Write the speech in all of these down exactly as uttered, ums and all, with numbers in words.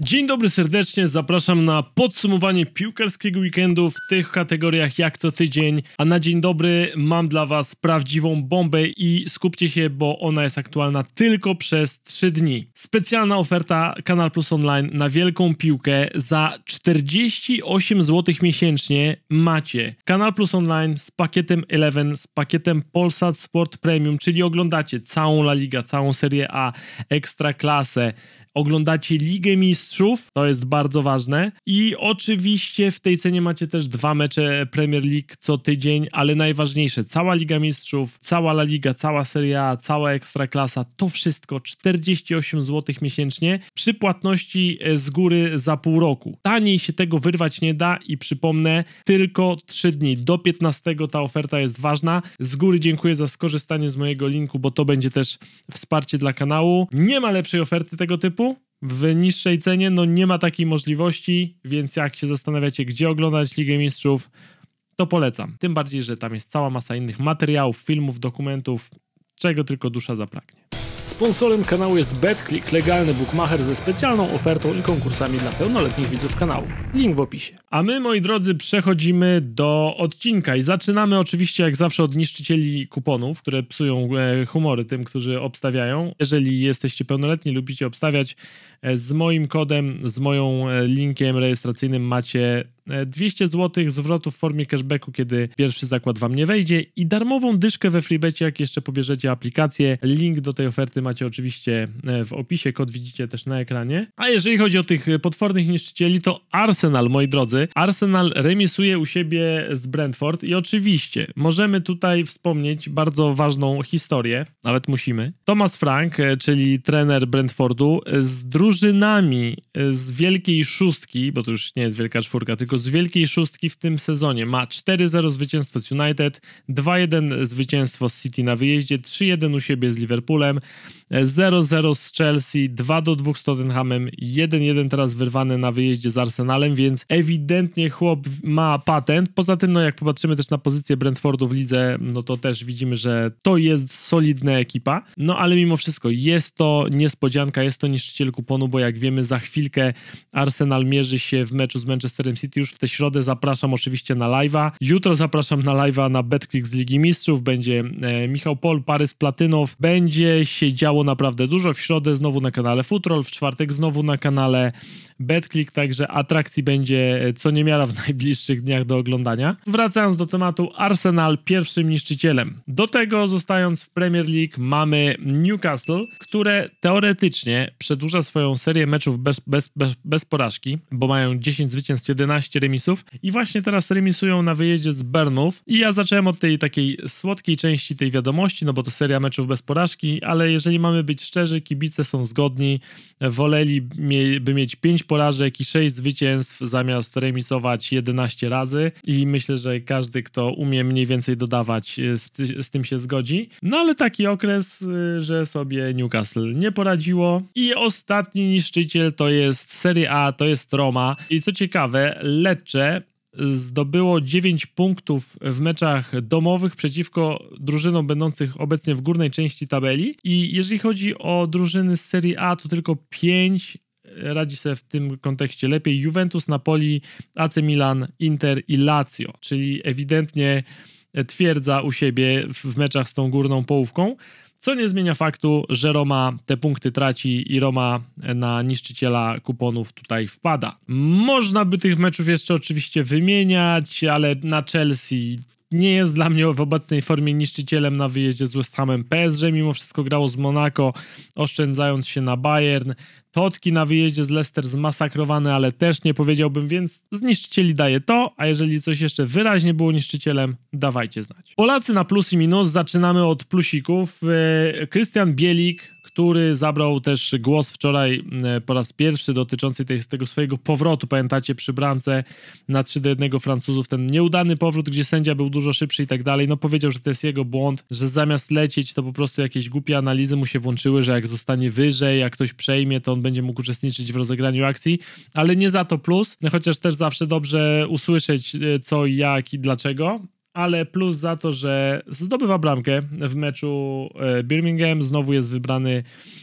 Dzień dobry serdecznie, zapraszam na podsumowanie piłkarskiego weekendu w tych kategoriach jak co tydzień, a na dzień dobry mam dla was prawdziwą bombę i skupcie się, bo ona jest aktualna tylko przez trzy dni. Specjalna oferta Kanal Plus Online na wielką piłkę za czterdzieści osiem złotych miesięcznie macie Kanal Plus Online z pakietem jedenaście, z pakietem Polsat Sport Premium, czyli oglądacie całą La Liga, całą Serię A, Ekstraklasę, oglądacie Ligę Mistrzów, to jest bardzo ważne i oczywiście w tej cenie macie też dwa mecze Premier League co tydzień, ale najważniejsze, cała Liga Mistrzów, cała La Liga, cała Serie A, cała Ekstraklasa, to wszystko czterdzieści osiem złotych miesięcznie przy płatności z góry za pół roku. Taniej się tego wyrwać nie da i przypomnę, tylko trzy dni, do piętnastego ta oferta jest ważna. Z góry dziękuję za skorzystanie z mojego linku, bo to będzie też wsparcie dla kanału. Nie ma lepszej oferty tego typu w niższej cenie, no nie ma takiej możliwości, więc jak się zastanawiacie, gdzie oglądać Ligę Mistrzów, to polecam. Tym bardziej, że tam jest cała masa innych materiałów, filmów, dokumentów, czego tylko dusza zapragnie. Sponsorem kanału jest BetClick, legalny bookmacher ze specjalną ofertą i konkursami dla pełnoletnich widzów kanału. Link w opisie. A my, moi drodzy, przechodzimy do odcinka i zaczynamy oczywiście jak zawsze od niszczycieli kuponów, które psują humory tym, którzy obstawiają. Jeżeli jesteście pełnoletni, lubicie obstawiać, z moim kodem, z moją linkiem rejestracyjnym macie dwieście złotych zwrotu w formie cashbacku, kiedy pierwszy zakład wam nie wejdzie i darmową dyszkę we freebecie, jak jeszcze pobierzecie aplikację. Link do tej oferty macie oczywiście w opisie, kod widzicie też na ekranie. A jeżeli chodzi o tych potwornych niszczycieli, to Arsenal, moi drodzy. Arsenal remisuje u siebie z Brentford i oczywiście możemy tutaj wspomnieć bardzo ważną historię, nawet musimy. Thomas Frank, czyli trener Brentfordu, z drużynami z wielkiej szóstki, bo to już nie jest wielka czwórka, tylko z wielkiej szóstki w tym sezonie ma cztery zero zwycięstwo z United, dwa jeden zwycięstwo z City na wyjeździe, trzy jeden u siebie z Liverpoolem, zero zero z Chelsea, dwa do dwóch z Tottenhamem, jeden jeden teraz wyrwane na wyjeździe z Arsenalem, więc ewidentnie chłop ma patent. Poza tym, no jak popatrzymy też na pozycję Brentfordu w lidze, no to też widzimy, że to jest solidna ekipa. No ale mimo wszystko jest to niespodzianka, jest to niszczyciel kuponu, bo jak wiemy, za chwilkę Arsenal mierzy się w meczu z Manchesterem City już w tę środę. Zapraszam oczywiście na live'a. Jutro zapraszam na live'a na BetClick z Ligi Mistrzów. Będzie e, Michał Pol, Parys Platynow. Będzie się działo naprawdę dużo. W środę znowu na kanale Futrol, w czwartek znowu na kanale BetClick, także atrakcji będzie co niemiara w najbliższych dniach do oglądania. Wracając do tematu, Arsenal pierwszym niszczycielem. Do tego, zostając w Premier League, mamy Newcastle, które teoretycznie przedłuża swoją serię meczów bez, bez, bez, bez porażki, bo mają dziesięć zwycięstw, jedenaście remisów i właśnie teraz remisują na wyjeździe z Bournemouth. I ja zacząłem od tej takiej słodkiej części tej wiadomości, no bo to seria meczów bez porażki, ale jeżeli mamy być szczerzy, kibice są zgodni, woleli by mieć pięć porażek i sześć zwycięstw zamiast remisować jedenaście razy i myślę, że każdy, kto umie mniej więcej dodawać, z, z tym się zgodzi. No ale taki okres, że sobie Newcastle nie poradziło i ostatni niszczyciel to jest Serie A, to jest Roma i co ciekawe, Lecce zdobyło dziewięć punktów w meczach domowych przeciwko drużynom będących obecnie w górnej części tabeli i jeżeli chodzi o drużyny z Serie A, to tylko pięć radzi sobie w tym kontekście lepiej: Juventus, Napoli, A C Milan, Inter i Lazio, czyli ewidentnie twierdza u siebie w meczach z tą górną połówką, co nie zmienia faktu, że Roma te punkty traci i Roma na niszczyciela kuponów tutaj wpada. Można by tych meczów jeszcze oczywiście wymieniać, ale na Chelsea nie jest dla mnie w obecnej formie niszczycielem na wyjeździe z West Hamem. P S G mimo wszystko grało z Monaco, oszczędzając się na Bayern. Totki na wyjeździe z Leicester zmasakrowane, ale też nie powiedziałbym, więc z niszczycieli daję to, a jeżeli coś jeszcze wyraźnie było niszczycielem, dawajcie znać. Polacy na plus i minus, zaczynamy od plusików. Krystian Bielik, który zabrał też głos wczoraj po raz pierwszy dotyczący tej, tego swojego powrotu, pamiętacie, przy bramce na trzy do jednego Francuzów, ten nieudany powrót, gdzie sędzia był dużo szybszy i tak dalej, no powiedział, że to jest jego błąd, że zamiast lecieć, to po prostu jakieś głupie analizy mu się włączyły, że jak zostanie wyżej, jak ktoś przejmie, to on będzie mógł uczestniczyć w rozegraniu akcji, ale nie za to plus, chociaż też zawsze dobrze usłyszeć co, jak i dlaczego. Ale plus za to, że zdobywa bramkę w meczu Birmingham, znowu jest wybrany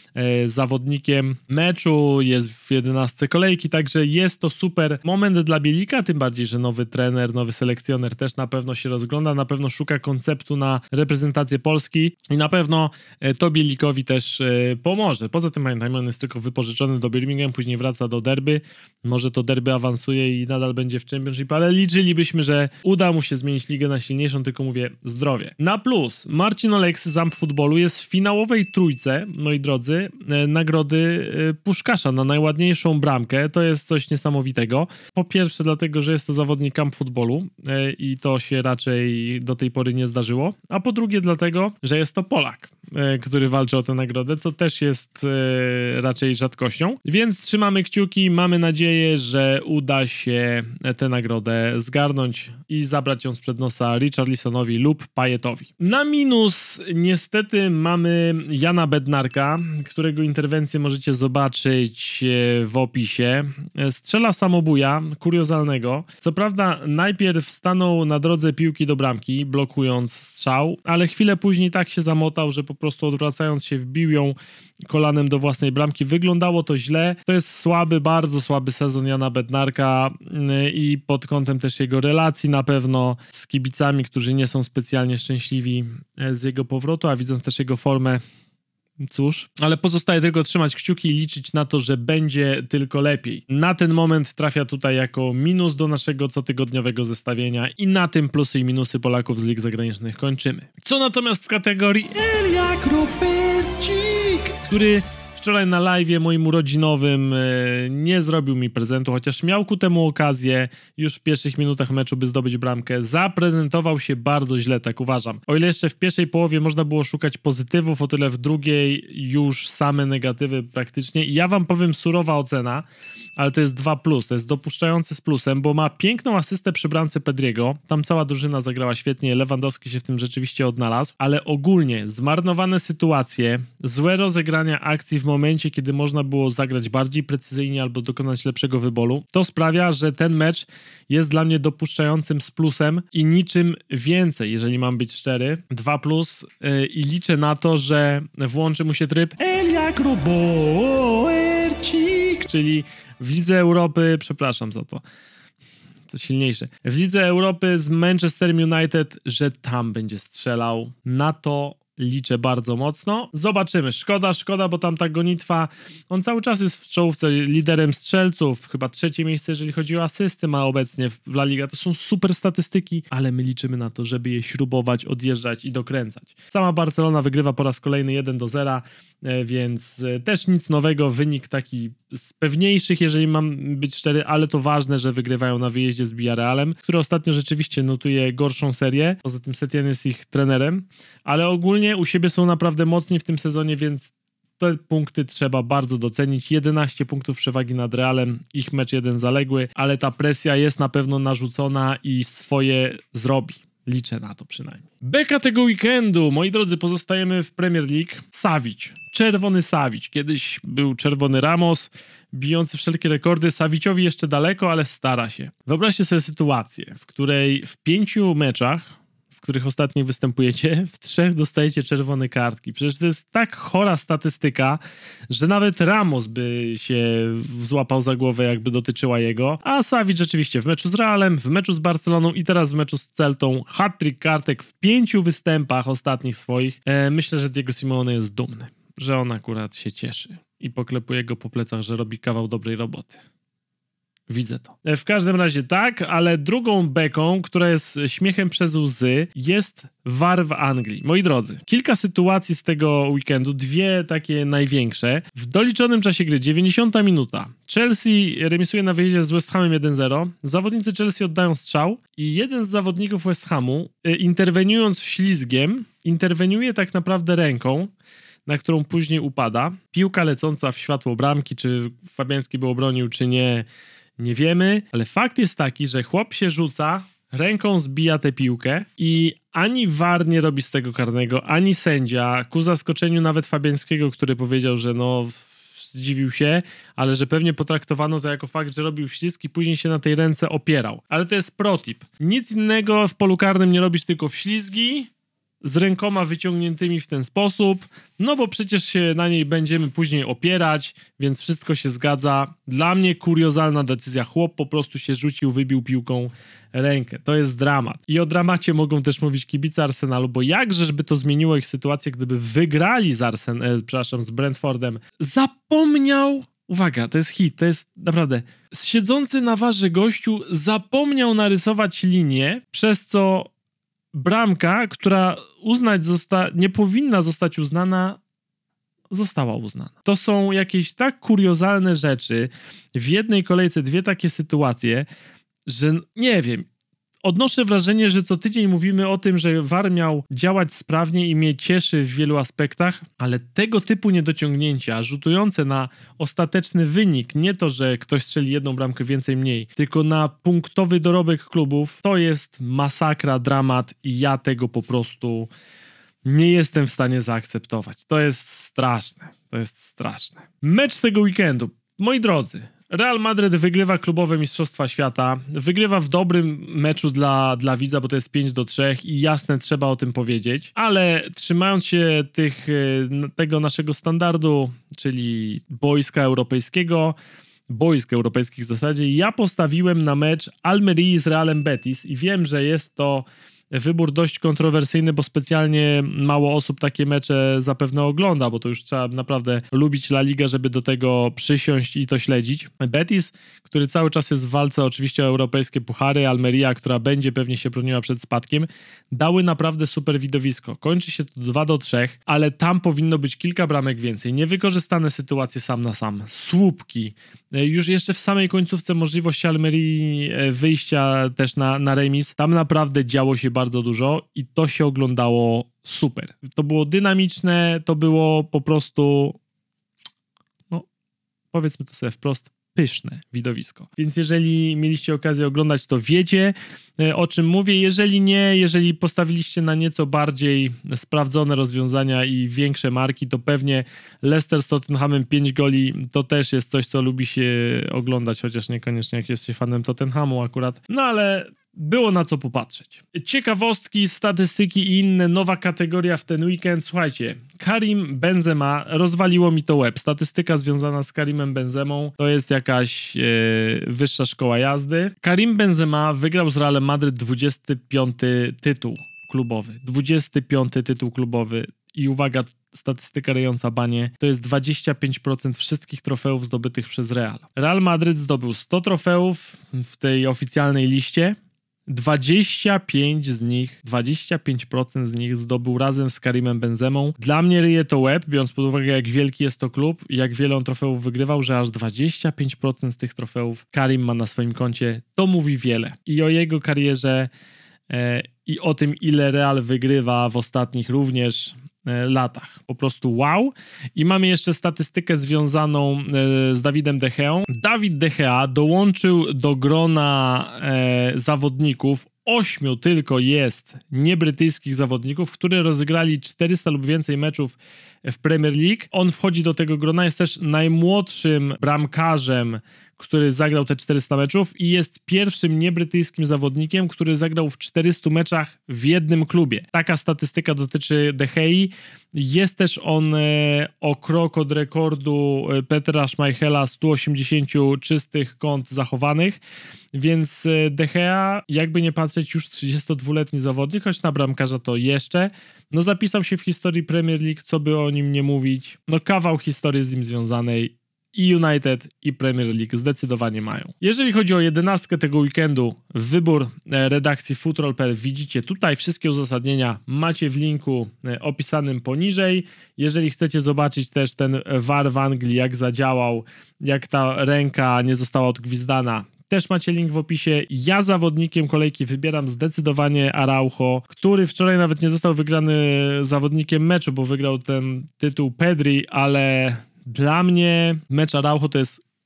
e, zawodnikiem meczu, jest w jedenastce kolejki, także jest to super moment dla Bielika, tym bardziej, że nowy trener, nowy selekcjoner też na pewno się rozgląda, na pewno szuka konceptu na reprezentację Polski i na pewno e, to Bielikowi też e, pomoże. Poza tym pamiętajmy, on jest tylko wypożyczony do Birmingham, później wraca do Derby, może to Derby awansuje i nadal będzie w Championship, ale liczylibyśmy, że uda mu się zmienić ligę na silniejszą, tylko mówię zdrowie. Na plus, Marcin Oleksy z Amp Futbolu jest w finałowej trójce, moi drodzy, e, nagrody e, Puszkasza na najładniejszą bramkę. To jest coś niesamowitego. Po pierwsze dlatego, że jest to zawodnik Amp Futbolu e, i to się raczej do tej pory nie zdarzyło, a po drugie dlatego, że jest to Polak, e, który walczy o tę nagrodę, co też jest e, raczej rzadkością. Więc trzymamy kciuki, mamy nadzieję, że uda się tę nagrodę zgarnąć i zabrać ją sprzed nosa Richarlisonowi lub Payetowi. Na minus niestety mamy Jana Bednarka, którego interwencję możecie zobaczyć w opisie. Strzela samobuja, kuriozalnego. Co prawda najpierw stanął na drodze piłki do bramki, blokując strzał, ale chwilę później tak się zamotał, że po prostu odwracając się wbił ją kolanem do własnej bramki. Wyglądało to źle. To jest słaby, bardzo słaby sezon Jana Bednarka i pod kątem też jego relacji na pewno z kibicami, którzy nie są specjalnie szczęśliwi z jego powrotu, a widząc też jego formę, cóż, ale pozostaje tylko trzymać kciuki i liczyć na to, że będzie tylko lepiej. Na ten moment trafia tutaj jako minus do naszego cotygodniowego zestawienia i na tym plusy i minusy Polaków z lig zagranicznych kończymy. Co natomiast w kategorii Elia Kropelcik, który wczoraj na live'ie moim urodzinowym nie zrobił mi prezentu, chociaż miał ku temu okazję już w pierwszych minutach meczu, by zdobyć bramkę. Zaprezentował się bardzo źle, tak uważam. O ile jeszcze w pierwszej połowie można było szukać pozytywów, o tyle w drugiej już same negatywy praktycznie. I ja wam powiem surowa ocena, ale to jest dwa plus, to jest dopuszczający z plusem, bo ma piękną asystę przy bramce Pedriego. Tam cała drużyna zagrała świetnie, Lewandowski się w tym rzeczywiście odnalazł, ale ogólnie zmarnowane sytuacje, złe rozegrania akcji w momencie, kiedy można było zagrać bardziej precyzyjnie albo dokonać lepszego wyboru, to sprawia, że ten mecz jest dla mnie dopuszczającym z plusem i niczym więcej, jeżeli mam być szczery. dwa plus yy, i liczę na to, że włączy mu się tryb Elia Kropelcik, czyli w Lidze Europy, przepraszam za to, to silniejsze, w Lidze Europy z Manchester United, że tam będzie strzelał. Na to liczę bardzo mocno. Zobaczymy. Szkoda, szkoda, bo tam ta gonitwa, on cały czas jest w czołówce liderem strzelców, chyba trzecie miejsce, jeżeli chodzi o asysty ma obecnie w La Liga. To są super statystyki, ale my liczymy na to, żeby je śrubować, odjeżdżać i dokręcać. Sama Barcelona wygrywa po raz kolejny jeden do zera, więc też nic nowego, wynik taki z pewniejszych, jeżeli mam być szczery, ale to ważne, że wygrywają na wyjeździe z Villarrealem, który ostatnio rzeczywiście notuje gorszą serię. Poza tym Setien jest ich trenerem, ale ogólnie u siebie są naprawdę mocni w tym sezonie, więc te punkty trzeba bardzo docenić. jedenaście punktów przewagi nad Realem, ich mecz jeden zaległy, ale ta presja jest na pewno narzucona i swoje zrobi. Liczę na to przynajmniej. Beka tego weekendu, moi drodzy, pozostajemy w Premier League. Savic, czerwony Savic. Kiedyś był czerwony Ramos, bijący wszelkie rekordy. Saviciowi jeszcze daleko, ale stara się. Wyobraźcie sobie sytuację, w której w pięciu meczach, w których ostatnio występujecie, w trzech dostajecie czerwone kartki. Przecież to jest tak chora statystyka, że nawet Ramos by się złapał za głowę, jakby dotyczyła jego. A Savic rzeczywiście w meczu z Realem, w meczu z Barceloną i teraz w meczu z Celtą hat-trick kartek w pięciu występach ostatnich swoich. E, myślę, że Diego Simeone jest dumny, że on akurat się cieszy i poklepuje go po plecach, że robi kawał dobrej roboty. Widzę to. W każdym razie tak, ale drugą beką, która jest śmiechem przez łzy, jest V A R w Anglii. Moi drodzy, kilka sytuacji z tego weekendu, dwie takie największe. W doliczonym czasie gry, dziewięćdziesiąta minuta, Chelsea remisuje na wyjeździe z West Hamem jeden zero. Zawodnicy Chelsea oddają strzał i jeden z zawodników West Hamu, interweniując ślizgiem, interweniuje tak naprawdę ręką, na którą później upada. Piłka lecąca w światło bramki, czy Fabiański by obronił, czy nie, nie wiemy, ale fakt jest taki, że chłop się rzuca, ręką zbija tę piłkę i ani V A R nie robi z tego karnego, ani sędzia, ku zaskoczeniu nawet Fabiańskiego, który powiedział, że no zdziwił się, ale że pewnie potraktowano to jako fakt, że robił ślizg i później się na tej ręce opierał. Ale to jest protip. Nic innego w polu karnym nie robisz, tylko wślizgi z rękoma wyciągniętymi w ten sposób, no bo przecież się na niej będziemy później opierać, więc wszystko się zgadza. Dla mnie kuriozalna decyzja. Chłop po prostu się rzucił, wybił piłką rękę. To jest dramat. I o dramacie mogą też mówić kibice Arsenalu, bo jakżeż by to zmieniło ich sytuację, gdyby wygrali z Arsen, e, przepraszam, z Brentfordem. Zapomniał, uwaga, to jest hit, to jest naprawdę, siedzący na warze gościu zapomniał narysować linię, przez co bramka, która uznać zosta- nie powinna zostać uznana, została uznana. To są jakieś tak kuriozalne rzeczy. W jednej kolejce dwie takie sytuacje, że nie wiem, odnoszę wrażenie, że co tydzień mówimy o tym, że V A R miał działać sprawnie i mnie cieszy w wielu aspektach, ale tego typu niedociągnięcia, rzutujące na ostateczny wynik, nie to, że ktoś strzeli jedną bramkę więcej, mniej, tylko na punktowy dorobek klubów, to jest masakra, dramat i ja tego po prostu nie jestem w stanie zaakceptować. To jest straszne, to jest straszne. Mecz tego weekendu, moi drodzy. Real Madryt wygrywa klubowe Mistrzostwa Świata, wygrywa w dobrym meczu dla, dla widza, bo to jest pięć do trzech i jasne, trzeba o tym powiedzieć, ale trzymając się tych, tego naszego standardu, czyli boiska europejskiego, boisk europejskich w zasadzie, ja postawiłem na mecz Almerii z Realem Betis i wiem, że jest to wybór dość kontrowersyjny, bo specjalnie mało osób takie mecze zapewne ogląda, bo to już trzeba naprawdę lubić La Ligę, żeby do tego przysiąść i to śledzić. Betis, który cały czas jest w walce oczywiście o europejskie puchary, Almeria, która będzie pewnie się broniła przed spadkiem, dały naprawdę super widowisko. Kończy się to dwa do trzech, ale tam powinno być kilka bramek więcej. Niewykorzystane sytuacje sam na sam. Słupki. Już jeszcze w samej końcówce możliwość Almerii wyjścia też na, na remis. Tam naprawdę działo się bardzo dużo i to się oglądało super. To było dynamiczne, to było po prostu, no powiedzmy to sobie wprost, pyszne widowisko. Więc jeżeli mieliście okazję oglądać, to wiecie, o czym mówię. Jeżeli nie, jeżeli postawiliście na nieco bardziej sprawdzone rozwiązania i większe marki, to pewnie Leicester z Tottenhamem pięć goli to też jest coś, co lubi się oglądać, chociaż niekoniecznie jak jest się fanem Tottenhamu akurat. No ale było na co popatrzeć. Ciekawostki, statystyki i inne, nowa kategoria w ten weekend. Słuchajcie, Karim Benzema, rozwaliło mi to łeb. Statystyka związana z Karimem Benzemą to jest jakaś e, wyższa szkoła jazdy. Karim Benzema wygrał z Realem Madryt dwudziesty piąty tytuł klubowy. dwudziesty piąty tytuł klubowy. I uwaga, statystyka ryjąca banie, to jest dwadzieścia pięć procent wszystkich trofeów zdobytych przez Real. Real Madryt zdobył sto trofeów w tej oficjalnej liście. dwadzieścia pięć z nich, dwadzieścia pięć procent z nich zdobył razem z Karimem Benzemą. Dla mnie ryje to łeb, biorąc pod uwagę, jak wielki jest to klub i jak wiele on trofeów wygrywał, że aż dwadzieścia pięć procent z tych trofeów Karim ma na swoim koncie. To mówi wiele. I o jego karierze e, i o tym, ile Real wygrywa w ostatnich również latach. Po prostu wow. I mamy jeszcze statystykę związaną e, z Davidem De Geą. David De Gea dołączył do grona e, zawodników, ośmiu tylko jest niebrytyjskich zawodników, które rozegrali czterysta lub więcej meczów w Premier League. On wchodzi do tego grona, jest też najmłodszym bramkarzem, który zagrał te czterysta meczów i jest pierwszym niebrytyjskim zawodnikiem, który zagrał w czterystu meczach w jednym klubie. Taka statystyka dotyczy De Gei. Jest też on e, o krok od rekordu Petra Schmeichela, stu osiemdziesięciu czystych kąt zachowanych, więc De Gea, jakby nie patrzeć, już trzydziestodwuletni zawodnik, choć na bramkarza to jeszcze, no zapisał się w historii Premier League, co by o nim nie mówić, no kawał historii z nim związanej. I United, i Premier League zdecydowanie mają. Jeżeli chodzi o jedenastkę tego weekendu, wybór redakcji Futrol kropka p l widzicie tutaj. Wszystkie uzasadnienia macie w linku opisanym poniżej. Jeżeli chcecie zobaczyć też ten V A R w Anglii, jak zadziałał, jak ta ręka nie została odgwizdana, też macie link w opisie. Ja zawodnikiem kolejki wybieram zdecydowanie Araujo, który wczoraj nawet nie został wygrany zawodnikiem meczu, bo wygrał ten tytuł Pedri, ale dla mnie mecz Araujo to jest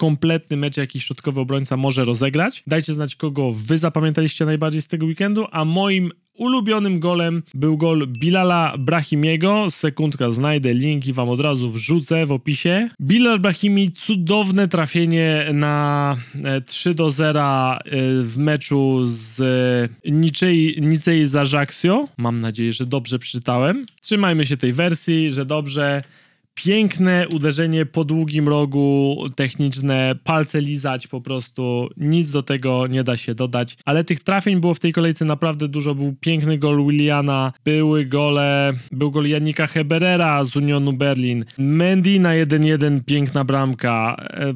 kompletny mecz jakiś środkowy obrońca może rozegrać. Dajcie znać, kogo wy zapamiętaliście najbardziej z tego weekendu, a moim ulubionym golem był gol Bilala Brahimiego. Sekundka, znajdę link i wam od razu wrzucę w opisie. Bilal Brahimi, cudowne trafienie na trzy do zera w meczu z Nicei, Nicei z Ajaccio. Mam nadzieję, że dobrze przeczytałem. Trzymajmy się tej wersji, że dobrze. Piękne uderzenie po długim rogu, techniczne, palce lizać po prostu, nic do tego nie da się dodać, ale tych trafień było w tej kolejce naprawdę dużo. Był piękny gol Williana, były gole, był gol Janika Heberera z Unionu Berlin, Mendy na jeden jeden, piękna bramka, e,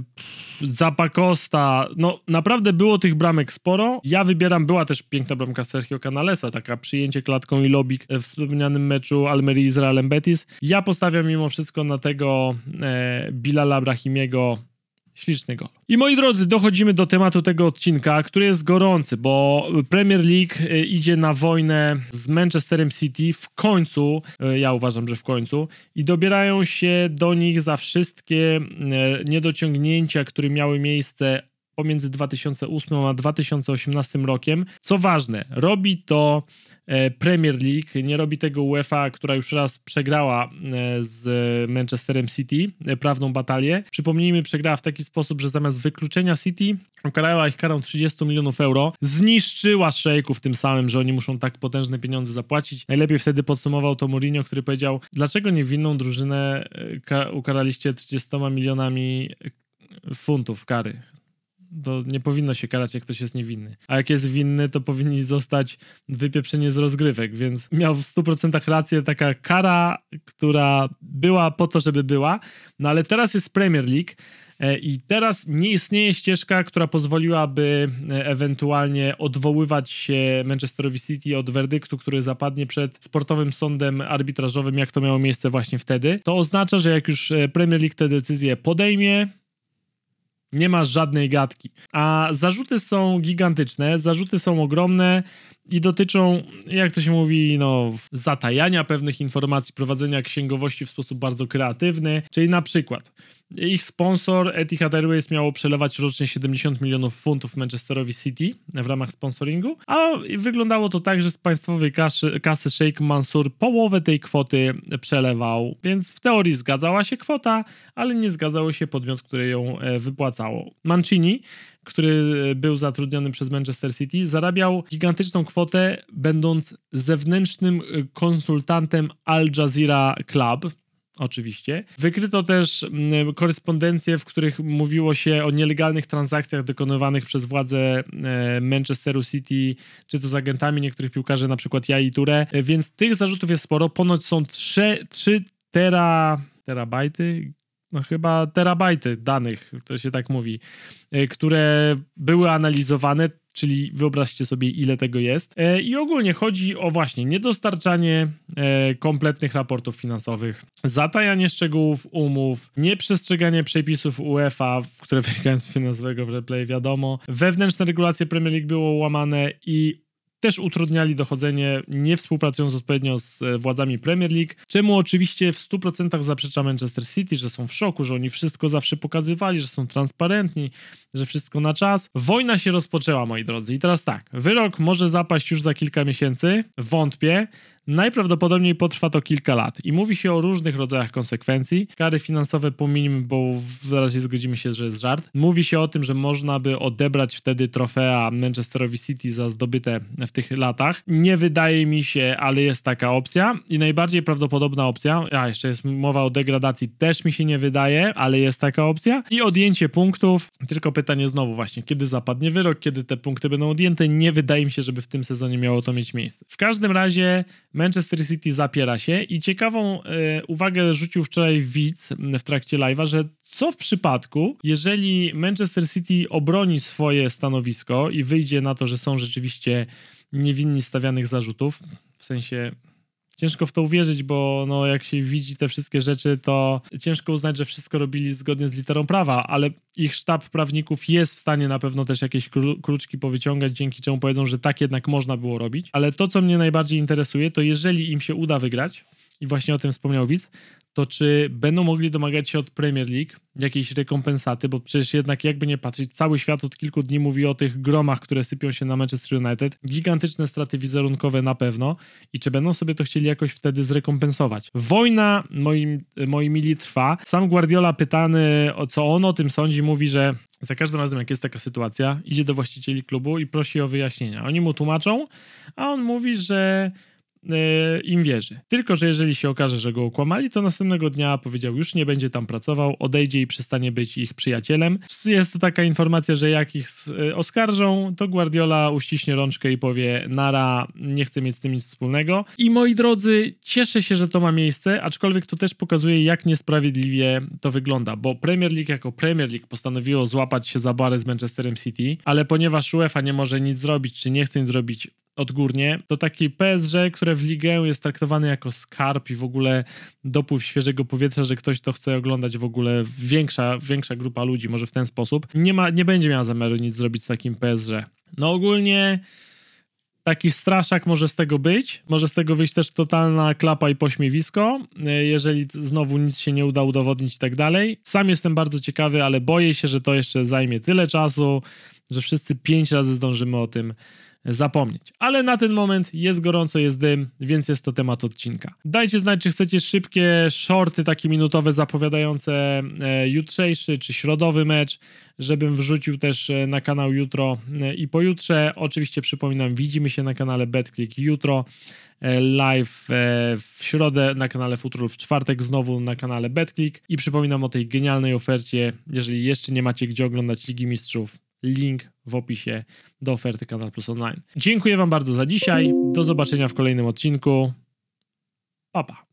Zapacosta, no naprawdę było tych bramek sporo. Ja wybieram, była też piękna bramka Sergio Canalesa, taka przyjęcie klatką i lobik w wspomnianym meczu Almerii z Realem Betis. Ja postawiam mimo wszystko na tego e, Bilala Brahimiego. Śliczny gol. I moi drodzy, dochodzimy do tematu tego odcinka, który jest gorący, bo Premier League idzie na wojnę z Manchesterem City w końcu, ja uważam, że w końcu, i dobierają się do nich za wszystkie niedociągnięcia, które miały miejsce pomiędzy dwa tysiące ósmym a dwa tysiące osiemnastym rokiem. Co ważne, robi to Premier League, nie robi tego UEFA, która już raz przegrała z Manchesterem City prawną batalię. Przypomnijmy, przegrała w taki sposób, że zamiast wykluczenia City ukarała ich karą trzydzieści milionów euro, zniszczyła szejków tym samym, że oni muszą tak potężne pieniądze zapłacić. Najlepiej wtedy podsumował to Mourinho, który powiedział, dlaczego niewinną drużynę ukaraliście trzydziestoma milionami funtów kary. To nie powinno się karać, jak ktoś jest niewinny. A jak jest winny, to powinni zostać wypieprzeni z rozgrywek, więc miał w stu procentach rację, taka kara, która była po to, żeby była. No ale teraz jest Premier League i teraz nie istnieje ścieżka, która pozwoliłaby ewentualnie odwoływać się Manchesterowi City od werdyktu, który zapadnie przed sportowym sądem arbitrażowym, jak to miało miejsce właśnie wtedy. To oznacza, że jak już Premier League tę decyzję podejmie, nie ma żadnej gadki. A zarzuty są gigantyczne, zarzuty są ogromne i dotyczą, jak to się mówi, no, zatajania pewnych informacji, prowadzenia księgowości w sposób bardzo kreatywny, czyli na przykład ich sponsor Etihad Airways miało przelewać rocznie siedemdziesiąt milionów funtów Manchesterowi City w ramach sponsoringu, a wyglądało to tak, że z państwowej kasy, kasy Sheikh Mansour połowę tej kwoty przelewał, więc w teorii zgadzała się kwota, ale nie zgadzało się podmiot, który ją wypłacało. Mancini, który był zatrudniony przez Manchester City, zarabiał gigantyczną kwotę, będąc zewnętrznym konsultantem Al Jazeera Club. Oczywiście. Wykryto też korespondencje, w których mówiło się o nielegalnych transakcjach dokonywanych przez władze Manchesteru City, czy to z agentami niektórych piłkarzy, na przykład Yaya Touré, więc tych zarzutów jest sporo. Ponoć są trzy tera, terabajty, no chyba terabajty danych, to się tak mówi, które były analizowane, czyli wyobraźcie sobie, ile tego jest. I ogólnie chodzi o właśnie niedostarczanie kompletnych raportów finansowych, zatajanie szczegółów umów, nieprzestrzeganie przepisów UEFA, które wynikają z finansowego fair play, wiadomo. Wewnętrzne regulacje Premier League było łamane i też utrudniali dochodzenie, nie współpracując odpowiednio z władzami Premier League, czemu oczywiście w stu procentach zaprzecza Manchester City, że są w szoku, że oni wszystko zawsze pokazywali, że są transparentni, że wszystko na czas. Wojna się rozpoczęła, moi drodzy. I teraz tak, wyrok może zapaść już za kilka miesięcy, wątpię. Najprawdopodobniej potrwa to kilka lat i mówi się o różnych rodzajach konsekwencji. Kary finansowe pominimy, bo w razie zgodzimy się, że jest żart. Mówi się o tym, że można by odebrać wtedy trofea Manchesterowi City za zdobyte w tych latach. Nie wydaje mi się, ale jest taka opcja i najbardziej prawdopodobna opcja, a jeszcze jest mowa o degradacji, też mi się nie wydaje, ale jest taka opcja i odjęcie punktów. Tylko pytanie znowu właśnie, kiedy zapadnie wyrok, kiedy te punkty będą odjęte. Nie wydaje mi się, żeby w tym sezonie miało to mieć miejsce. W każdym razie Manchester City zapiera się i ciekawą e, uwagę rzucił wczoraj widz w trakcie live'a, że co w przypadku, jeżeli Manchester City obroni swoje stanowisko i wyjdzie na to, że są rzeczywiście niewinni stawianych zarzutów, w sensie ciężko w to uwierzyć, bo no, jak się widzi te wszystkie rzeczy, to ciężko uznać, że wszystko robili zgodnie z literą prawa, ale ich sztab prawników jest w stanie na pewno też jakieś kruczki powyciągać, dzięki czemu powiedzą, że tak jednak można było robić. Ale to, co mnie najbardziej interesuje, to jeżeli im się uda wygrać, i właśnie o tym wspomniał widz, to czy będą mogli domagać się od Premier League jakiejś rekompensaty, bo przecież jednak jakby nie patrzeć, cały świat od kilku dni mówi o tych gromach, które sypią się na Manchester United, gigantyczne straty wizerunkowe na pewno i czy będą sobie to chcieli jakoś wtedy zrekompensować. Wojna moim, moi mili trwa. Sam Guardiola pytany o co on o tym sądzi, mówi, że za każdym razem jak jest taka sytuacja, idzie do właścicieli klubu i prosi o wyjaśnienia. Oni mu tłumaczą, a on mówi, że im wierzy. Tylko że jeżeli się okaże, że go okłamali, to następnego dnia powiedział, już nie będzie tam pracował, odejdzie i przestanie być ich przyjacielem. Jest to taka informacja, że jak ich oskarżą, to Guardiola uściśnie rączkę i powie, nara, nie chcę mieć z tym nic wspólnego. I moi drodzy, cieszę się, że to ma miejsce, aczkolwiek to też pokazuje, jak niesprawiedliwie to wygląda, bo Premier League jako Premier League postanowiło złapać się za barę z Manchesterem City, ale ponieważ UEFA nie może nic zrobić, czy nie chce nic zrobić odgórnie, to taki P S G, które w ligę jest traktowany jako skarb i w ogóle dopływ świeżego powietrza, że ktoś to chce oglądać w ogóle większa, większa grupa ludzi, może w ten sposób, nie ma, nie będzie miała zamiaru nic zrobić z takim P S G. No ogólnie taki straszak może z tego być, może z tego wyjść też totalna klapa i pośmiewisko, jeżeli znowu nic się nie uda udowodnić i tak dalej. Sam jestem bardzo ciekawy, ale boję się, że to jeszcze zajmie tyle czasu, że wszyscy pięć razy zdążymy o tym zapomnieć. Ale na ten moment jest gorąco, jest dym, więc jest to temat odcinka. Dajcie znać, czy chcecie szybkie shorty, takie minutowe zapowiadające e, jutrzejszy czy środowy mecz, żebym wrzucił też na kanał jutro e, i pojutrze. Oczywiście przypominam, widzimy się na kanale BetClick jutro, e, live e, w środę na kanale Futurol, w czwartek znowu na kanale BetClick i przypominam o tej genialnej ofercie, jeżeli jeszcze nie macie gdzie oglądać Ligi Mistrzów, link w opisie do oferty Kanal Plus Online. Dziękuję wam bardzo za dzisiaj. Do zobaczenia w kolejnym odcinku. Pa, pa.